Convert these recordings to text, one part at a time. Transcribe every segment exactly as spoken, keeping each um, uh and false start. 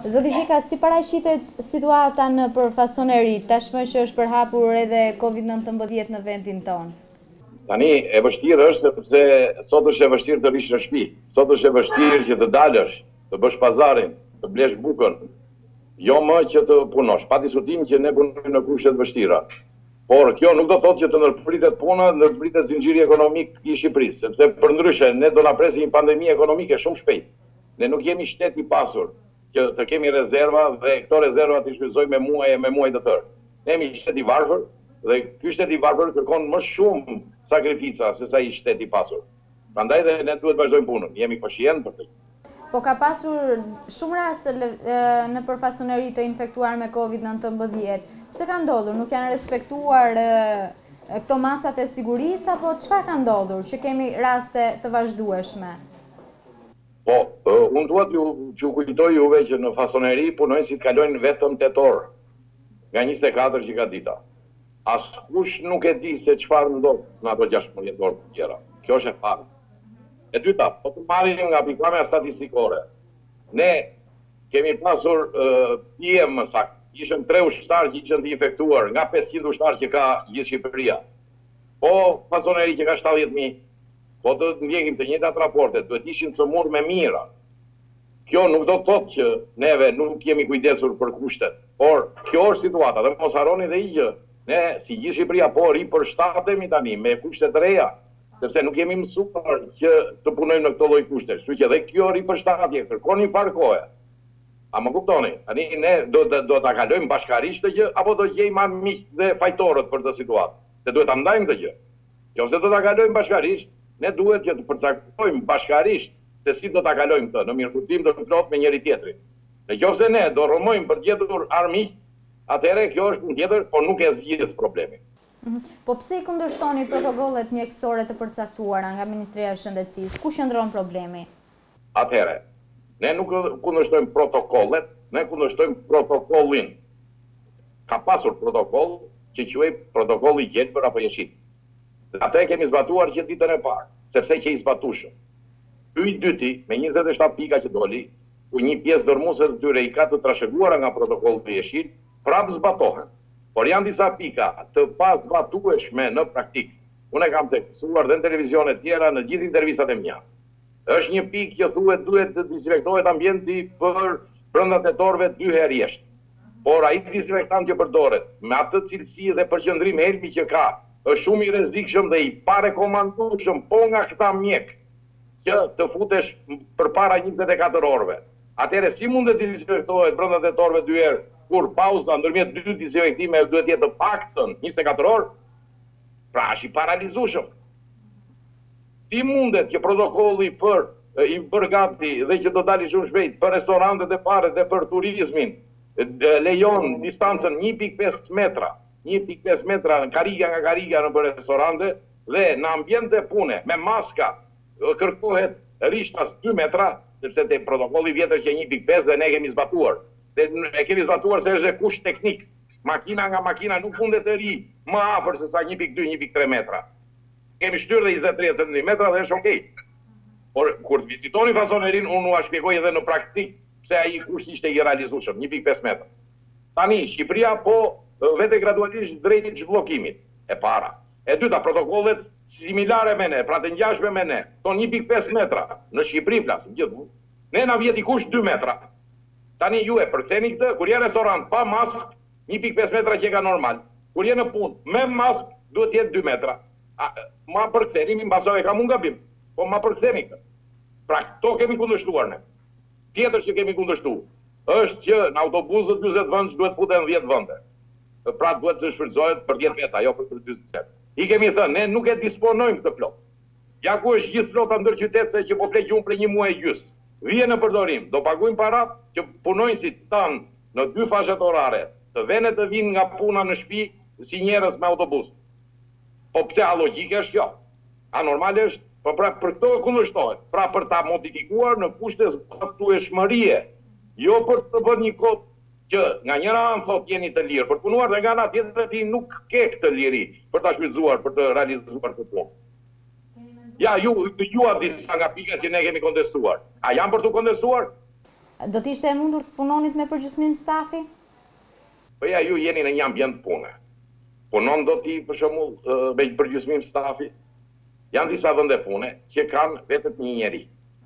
Zoti Gjika, si paraqitet situata në përfasoneri, tashmë që është përhapur edhe Covid nëntëmbëdhjetë në vendin tonë? Tani, e vështirë është sepse sot është e vështirë të rish në shtëpi. Sot është e vështirë që të dalësh, të bësh pazarin, të blesh bukën, jo më që të punosh. Pa diskutim që ne punojmë në kushte të vështira. Por kjo nuk do të thotë që të ndërpritet puna, ndërpritet zinxhiri ekonomik i Shqipërisë, sepse përndryshe ne do na presë një pandemi ekonomike shumë shpejt. Ne nuk jemi shtet i pasur që të kemi rezerva dhe këto rezerva të shfrytëzojmë me muaj e me muaj të tërë. Ne jemi shtet i varfër dhe ky shtet i varfër kërkon më shumë sakrifica se sa i shtet i pasur. Prandaj dhe ne duhet vazhdojmë punën. Jemi koshient për të. Po ka pasur shumë raste në përfasoneri të infektuar me Covid nëntëmbëdhjetë. Se ka ndodhur? Nuk janë respektuar këto masat e sigurisë apo çfarë ka ndodhur që kemi raste të vazhdueshme? Po, uh, unë duhet ju që kujtoj juve që në fasoneri punojnësit kalojnë vetëm tetor nga njëzet e katër që ka dita. Askush nuk e di se çfarë ndodh në ato gjashtëdhjetë orë të tjera. Kjo është e parë. E dyta, po të marrim nga pikpamja statistikore. Ne kemi pasur uh, P M më saktë. Ishën tre ushtarë që ishën të infektuar, nga pesëqind ushtarë që ka gjithë Shqipëria. Po fasoneri që ka shtatëdhjetë mijë, po të ndjekim të njëjtat raporte, duhet ishin cëmur me mira. Kjo nuk do të thotë që neve nuk kemi kujdesur për kushtet, por kjo është situata, dhe mos harroni dhe i që ne si gjithë Shqipëria po ripërshtatemi tani me kushte të reja, sepse nuk jemi mësuar që të punojmë në këto lloj kushte. Kështu që dhe kjo ripërshtatje kërkon një farë kohe. A më kuptoni? Tani ne do do, do ta kalojmë bashkarisht të gjë apo do gjejmë marrë miq dhe fajtorët për këtë situatë? Se duhet ta ndajmë këtë gjë. Nëse do ta kalojmë bashkarisht, ne duhet që të përcaktojmë bashkarisht se si do ta kalojmë këtë në mirëkuptim të plot me njëri tjetrin. Nëse ne do rrëmojmë për të gjetur armiq, atëherë kjo është një tjetër, por nuk e zgjidh problemin. Po pse i kundërshtoni protokollet mjekësore të përcaktuara nga Ministria e Shëndetësisë? Ku qëndron problemi? Atëherë, ne nuk kundërshtojmë protokollet, ne kundërshtojmë protokollin. Ka pasur protokoll që quhej protokolli gjelbër apo jeshit. Atë kemi zbatuar që ditën e parë, sepse që i zbatushëm. Ky i dyti, me njëzet e shtatë pika që doli, ku një pjesë dërmuese të tyre i ka të trashëguara nga protokolli i jeshit, prapë zbatohen. Por janë disa pika të pazbatueshme në praktik. Unë e kam tekstuar dhe në televizione tjera në gjithë intervistat e mia. Është një pikë që thuhet duhet të disinfektohet ambienti për brenda tetorëve dy herë jeshtë. Por ai disinfektant që përdoret me atë cilësi dhe përqendrim helmi që ka, është shumë i rrezikshëm dhe i parekomandueshëm po nga këta mjek që të futesh përpara njëzet e katër orëve. Atëherë si mund të disinfektohet brenda tetorëve dy herë, kur pauza ndërmjet dy disinfektime duhet jetë të paktën njëzet e katër orë? Pra është i paralizueshëm. Si mundet që protokolli për i përgati dhe që do dali shumë shpejt për restorantet e pare dhe për turizmin lejon distancën një pikë pesë metra, një pikë pesë metra në kariga nga kariga në për restorante dhe në ambjente pune me maska kërkohet rishtas dy metra, sepse te protokolli vjetër që një pikë pesë dhe ne kemi zbatuar. Dhe e kemi zbatuar se është kusht teknik. Makina nga makina nuk mundet të ri më afër se sa një pikë dy, një pikë tre metra. Kemi shtyrë dhe njëzet e tre centimetra dhe është okej. Por kur të vizitoni fasonerin, unë u shpjegoj edhe në praktik pse ai kusht ishte i realizueshëm, një pikë pesë metra. Tani, Shqipëria po vete gradualisht drejt zhbllokimit, e para. E dyta, protokollet similare me ne, pra të ngjashme me ne, ton një pikë pesë metra, në Shqipëri flasim gjithmonë. Ne na vjet i kusht dy metra. Tani ju e përktheni këtë, kur je në restorant pa mask, një pikë pesë metra që ka normal. Kur je në punë me mask, duhet jetë dy metra. A, ma përktheni, mi mbasove ka mund gabim, po ma përktheni këtë. Pra këto kemi kundërshtuar ne. Tjetër që kemi kundërshtuar është që në autobusët njëzet vënd duhet futen dhjetë vënde. Pra duhet të shfrytëzohet për dhjetë veta, jo për dyzet. I kemi thënë, ne nuk e disponojmë këtë flot. Ja ku është gjithë flota ndër qytetëse që po fleq unë për një muaj e gjysmë. Vije në përdorim, do pagujmë para që punojnësit tanë në dy fashet orare, të vene të vinë nga puna në shtëpi si njerëz me autobus. Po pse a logjike është kjo? A normale është? Po pra për këto kundërshtohet. Pra për ta modifikuar në kushte zbatueshmërie, jo për të bërë një kod që nga njëra anë thot jeni të lirë, për punuar dhe nga ana tjetër ti nuk ke këtë liri për ta shfrytzuar, për të realizuar këtë punë. Ja, ju ju a disa nga pikat që ne kemi kontestuar. A janë për të kontestuar? Do t'ishte e mundur të punonit me përgjysmim stafi? Po ja, ju jeni në një ambient pune. Punon do t'i, për shembull, me përgjysmim stafi. Janë disa vende pune që kanë vetëm një njeri.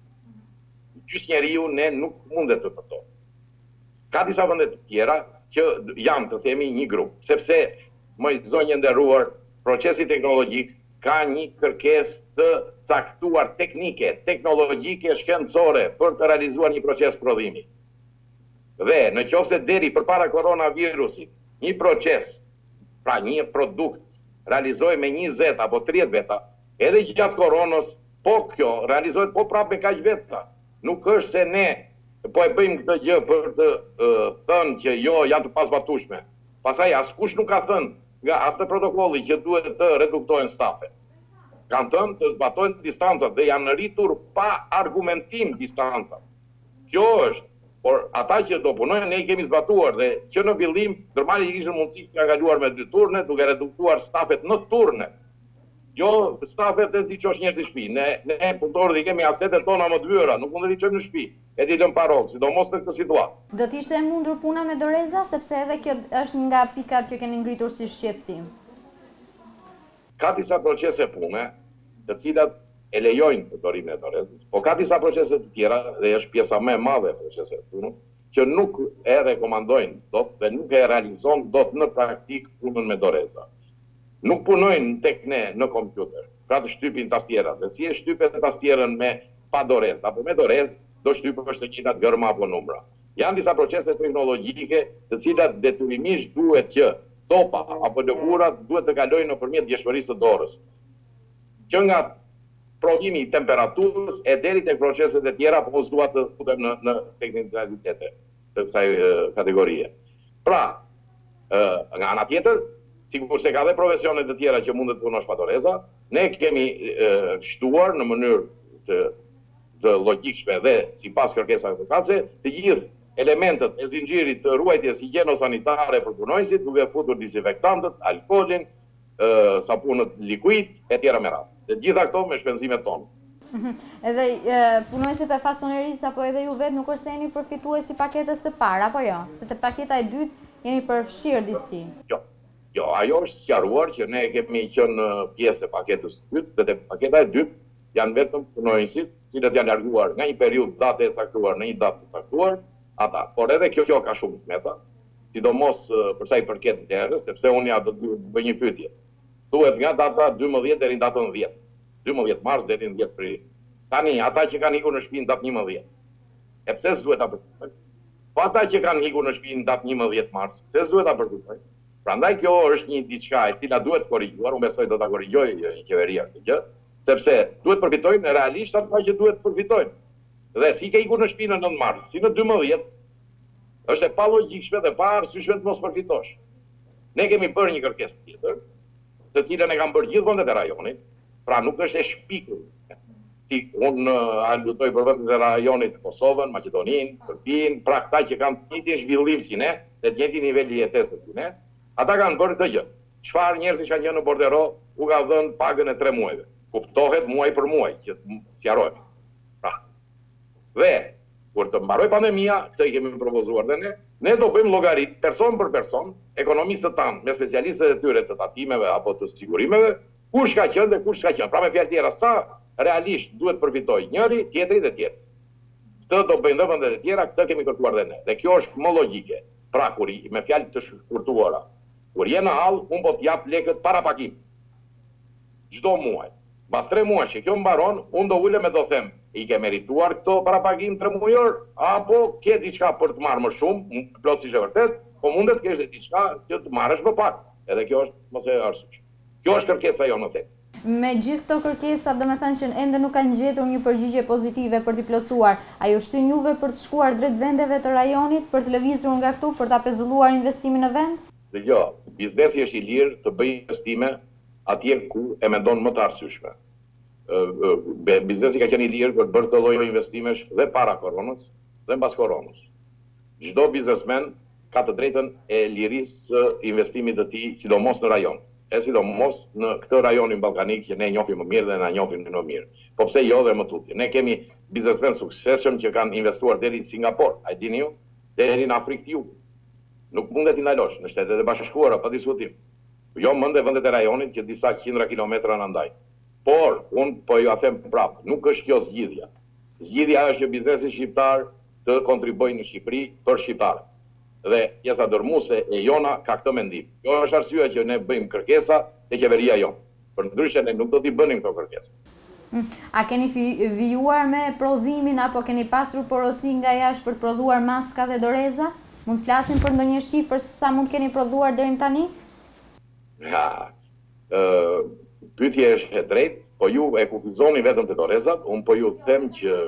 Gjys njeriu ne nuk mundet të përto. Ka disa vende të tjera që janë, të themi, një grup. Sepse, më zonjë nderuar, procesi teknologjik ka një kërkesë të caktuar teknike, teknologjike, shkencore për të realizuar një proces prodhimi. Dhe në qoftë se deri përpara koronavirusit, një proces, pra një produkt, realizohet me njëzet apo tridhjetë veta, edhe gjatë koronës, po kjo realizohet po prapë me kaq veta. Nuk është se ne po e bëjmë këtë gjë për të uh, thënë që jo janë të pasbatueshme. Pastaj askush nuk ka thënë nga as të protokolli që duhet të reduktohen stafe. Kanë thënë të zbatojnë distancat dhe janë rritur pa argumentim distancat. Kjo është, por ata që do punojnë ne i kemi zbatuar dhe që në fillim normalisht kishën mundësi të kaluar me dy turne duke reduktuar stafet në turne. Jo, stafet e t'i qosh njerëz në shtëpi. Ne, ne punëtorët i kemi asetet tona më të vyera, nuk mund të t'i qojmë në shtëpi. E t'i lëm parok, sidomos në këtë situatë. Do t'ishte e mundur puna me doreza, sepse edhe kjo është nga pikat që keni ngritur si shqetësim. Ka disa procese pune, të cilat e lejojnë përdorimin e dorezës, po ka disa procese të tjera, dhe është pjesa më e madhe e proceseve të punës, që nuk e rekomandojnë dot dhe nuk e realizon dot në praktik punën me doreza. Nuk punojnë tek ne në kompjuter, pra të shtypin tastierat, dhe si e shtypet tastierën me pa dorez, apo me dorez, do shtypësh të njëjtat gërma apo numra. Janë disa procese teknologjike të cilat detyrimisht duhet që topa apo lëkurat duhet të kalojnë nëpërmjet djeshmërisë së dorës. Që nga provimi i temperaturës e deri tek proceset e tjera, po mos dua të futem në, në teknikalitete të kësaj kategorie. Pra, nga ana tjetër, sikur se ka dhe profesionet të tjera që mund të punosh pa doreza, ne kemi e, shtuar në mënyrë të, të logjikshme dhe sipas kërkesave mëkatëse, të gjithë elementët e zinxhirit të ruajtjes higjieno-sanitare për punojësit, duke futur disinfektantët, alkoolin, e, sapunët likuid e tjera me radhë. Dhe gjitha këto me shpenzimet tonë. Edhe e, punojësit e fasonerisë apo edhe ju vetë nuk është se jeni përfituesi paketës së parë, apo jo? Se te paketa e dytë jeni përfshirë disi. Jo. Jo, ajo është sqaruar që ne kemi qenë pjesë e paketës së dytë, dhe te paketa e dytë janë vetëm punonjësit, cilët janë larguar nga një periudhë date e caktuar në një datë të caktuar, ata. Por edhe kjo, kjo ka shumë smeta, sidomos për sa i përket vlerës, sepse unë ja do të bëj një pyetje. Thuhet nga data dymbëdhjetë deri në datën dhjetë. dymbëdhjetë mars deri në dhjetë prill. Tani ata që kanë ikur në shtëpi në datë njëmbëdhjetë. E pse s'duhet ta përfitojnë? Po ata që kanë ikur në shtëpi në datë njëmbëdhjetë mars, pse s'duhet ta përfitojnë? Prandaj kjo është një diçka e cila duhet korrigjuar, unë besoj do ta korrigjojë qeveria këtë gjë, sepse duhet përfitojnë realisht ata që duhet përfitojnë. Dhe si ke ikur në shtëpi në nëntë mars, si në dymbëdhjetë, është e palogjikshme dhe pa arsyeshme të mos përfitosh. Ne kemi bërë një kërkesë tjetër, të cilën e kanë bërë gjithë vendet e rajonit, pra nuk është e shpikur. Si unë lutoj për vendet e rajonit të Kosovën, Maqedoninë, Serbinë, pra këta që kanë të njëjtin zhvillim si ne, dhe të njëjtin nivel jetese si ne, ata kanë bërë këtë gjë. Çfarë njerëzish kanë qenë në bordero, u ka dhënë pagën e tre muajve. Kuptohet muaj për muaj, që sqarohet. Pra. Dhe kur të mbaroj pandemia, këtë i kemi propozuar dhe ne, ne do bëjmë llogarit person për person, ekonomistët tanë me specialistët e tyre të tatimeve apo të sigurimeve, kush ka qenë dhe kush ka qenë. Pra me fjalë tjera, sa realisht duhet përfitoj njëri, tjetri dhe tjetri. Këtë do bëjnë dhe vendet e tjera, këtë kemi kërkuar dhe ne. Dhe kjo është më logjike. Pra kur me fjalë të shkurtuara, kur je në hall, unë po t'jap lekët para pakim. Çdo muaj. Mbas tre muaj që kjo mbaron, unë do ulem e do them, i ke merituar këto para pagim tre muajor, apo ke diçka për të marrë më shumë, plotësisht e vërtet, po mundet kesh edhe diçka që të marrësh më pak. Edhe kjo është mos e arsysh. Kjo është kërkesa jonë tek. Me gjithë këto kërkesa, do me thënë që ende nuk kanë gjetur një përgjigje pozitive për t'i plotësuar, a ju shtyn juve për të shkuar drejt vendeve të rajonit, për të lëvizur nga këtu, për ta pezulluar investimin në vend? Dhe jo, biznesi është i lirë të bëjë investime atje ku e mendon më të arsyeshme. Biznesi ka qenë i lirë për të bërë të lloj investimesh dhe para koronës dhe mbas koronës. Çdo biznesmen ka të drejtën e lirisë së investimit të tij, sidomos në rajon. E sidomos në këtë rajonin ballkanik që ne njohim më mirë dhe na njohin më mirë. Po pse jo dhe më tutje. Ne kemi biznesmen suksesshëm që kanë investuar deri në Singapur, a e dini ju, deri në Afrikë të Jugut. Nuk mundet i ndalosh në Shtetet e Bashkuara pa diskutim. Jo mënde vendet e rajonit që disa qindra kilometra në ndaj. Por, unë po ju a them prapë, nuk është kjo zgjidhja. Zgjidhja është që biznesi shqiptar të kontribojë në Shqipëri për shqiptarët. Dhe pjesa dërmuese e jona ka këtë mendim. Kjo është arsyeja që ne bëjmë kërkesa te qeveria jonë. Përndryshe ne nuk do t'i bënim këto kërkesa. A keni vijuar me prodhimin apo keni pasur porosi nga jashtë për të prodhuar maska dhe doreza? Mund të flasim për ndonjë shifër sa mund keni prodhuar deri më tani? Ja, pyetja është e drejtë, po ju e kufizoni vetëm të dorezat, unë po ju them që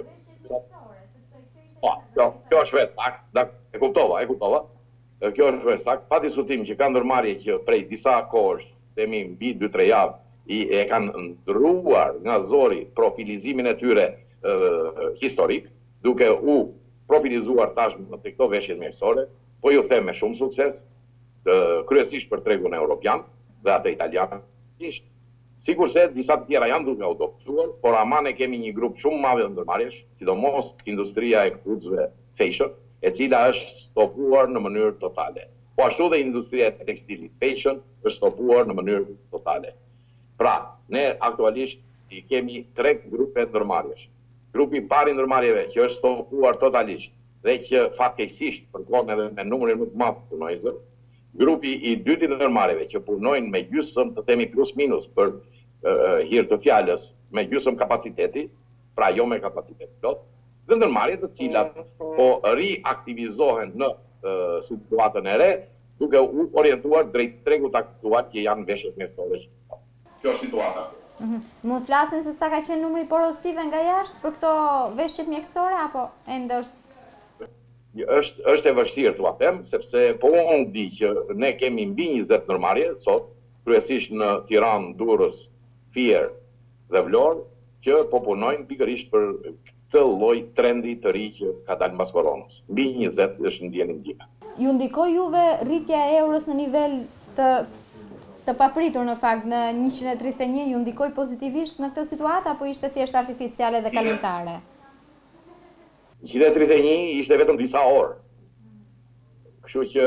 Po, kjo, kjo është vetë sakt, e kuptova, e kuptova. Kjo është vetë sakt, pa diskutim që ka ndërmarrje që prej disa kohësh, themi mbi dy tre javë, i e kanë ndrruar nga zori profilizimin e tyre e, historik, duke u profilizuar tashmë në këto veshjet mjekësore, po ju them me shumë sukses, e, kryesisht për tregun evropian dhe atë italian. Sikur se disa të tjera janë duke adoptuar, por ama ne kemi një grup shumë madh të ndërmarrjesh, sidomos industria e këpucëve fashion, e cila është stopuar në mënyrë totale. Po ashtu dhe industria e tekstilit fashion është stopuar në mënyrë totale. Pra, ne aktualisht i kemi tre grupe ndërmarrjesh. Grupi i parë i ndërmarrjeve që është stopuar totalisht dhe që fatkeqësisht përkon edhe me numrin më të madh të punonjësve. Grupi i dytë i ndërmarrjeve që punojnë me gjysmë të themi plus minus për uh, hir të fjalës, me gjysmë kapaciteti, pra jo me kapacitet plot, dhe ndërmarrje të cilat po riaktivizohen në uh, situatën e re, duke u orientuar drejt tregut aktual që janë veshjet mjekësore. Kjo është situata. Mm-hmm. Mund të flasim se sa ka qenë numri porosive nga jashtë për këto veshjet mjekësore apo ende është është është e vështirë t'ua them, sepse po unë di që ne kemi mbi njëzet ndërmarrje sot, kryesisht në Tiranë, Durrës, Fier dhe Vlorë, që po punojnë pikërisht për këtë lloj trendi të ri që ka dalë mbas koronës. Mbi njëzet është ndjeni ndjeka. Ju ndikoi juve rritja e euros në nivel të të papritur në fakt në njëqind e tridhjetë e një, ju ndikoi pozitivisht në këtë situatë apo ishte thjesht artificiale dhe kalimtare? njëqind e tridhjetë e një ishte vetëm disa orë. Kështu që,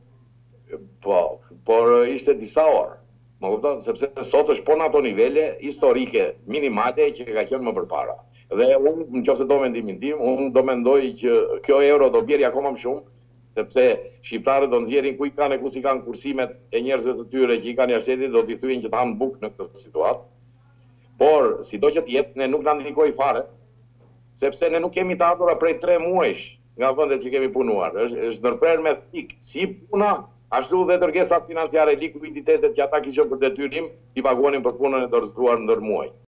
po, por ishte disa orë. Më kupton, sepse sot është po në ato nivele historike minimale që ka qenë më përpara. Dhe unë, nëse do mendimin tim, unë do mendoj që kjo euro do bjerë akoma më shumë, sepse shqiptarët do nxjerrin ku i kanë e ku si kanë kursimet e njerëzve të tyre që i kanë jashtë shtetit, do t'i thyen që të hanë bukë në këtë situatë. Por, sido që t'jetë, ne nuk na ndikoi fare, sepse ne nuk kemi të ardhura prej tre muajsh nga vendet që kemi punuar. Është është ndërprerë me thik, si puna, ashtu dhe dërgesat financiare, likuiditetet që ata kishin për detyrim, i paguanin për punën e dorëzuar ndër muaj.